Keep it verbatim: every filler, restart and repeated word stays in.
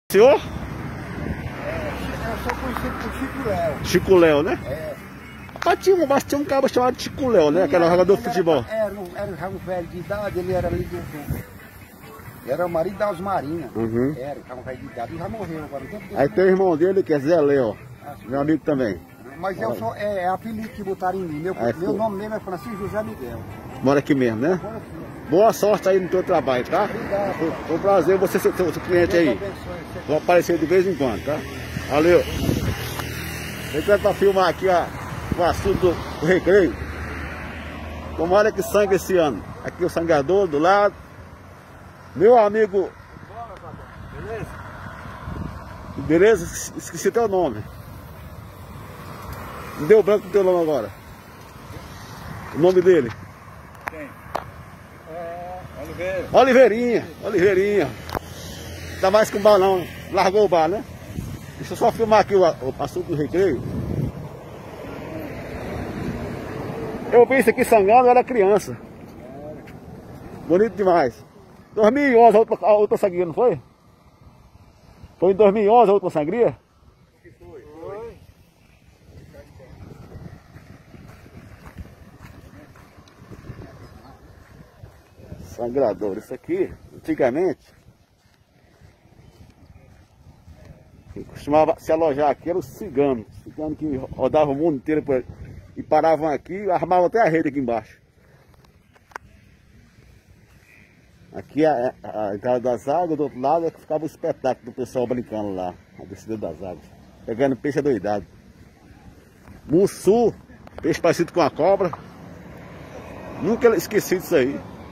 Senhor? É, eu sou conhecido por Chico Léo. Chico Léo, né? É. Mas tinha, mas tinha um cara chamado Chico Léo, né? Que era jogador de futebol. Era, era, era um velho de idade, ele era ali do... do era o marido da Osmarina. Uhum. Era, estava velho de idade e já morreu agora. Então, Aí tem o irmão dele que é Zé Léo, meu amigo também. Mas eu sou, é, é apelido que botaram em mim. Meu, Aí, meu nome mesmo é Francisco José Miguel. Mora aqui mesmo, né? Agora sim. Boa sorte aí no teu trabalho, tá? Obrigado. Foi, foi um prazer você ser seu, seu cliente aí. Vou aparecer de vez em quando, tá? Valeu. A gente vai pra filmar aqui ó, o assunto do recreio. Tomara que sangue esse ano. Aqui o sangrador do lado. Meu amigo. Beleza? Beleza? Esqueci teu nome. Me deu branco no teu nome agora. O nome dele? Quem? É, Oliveira. Oliveirinha. Oliveirinha. Ainda mais que um balão. Largou o bar, né? Deixa eu só filmar aqui o, o assunto do recreio. Eu vi isso aqui sangrando, eu era criança. Bonito demais. dois mil e onze a outra, a outra sangria, não foi? Foi em dois mil e onze a outra sangria? Que foi? Foi. Sangrador. Isso aqui, antigamente, quem costumava se alojar aqui era os ciganos. Ciganos que rodavam o mundo inteiro por, e paravam aqui, armavam até a rede aqui embaixo. Aqui a, a, a entrada das águas, do outro lado é que ficava o espetáculo do pessoal brincando lá, a descida das águas, pegando peixe adoidado. Mussu, peixe parecido com a cobra. Nunca esqueci disso aí.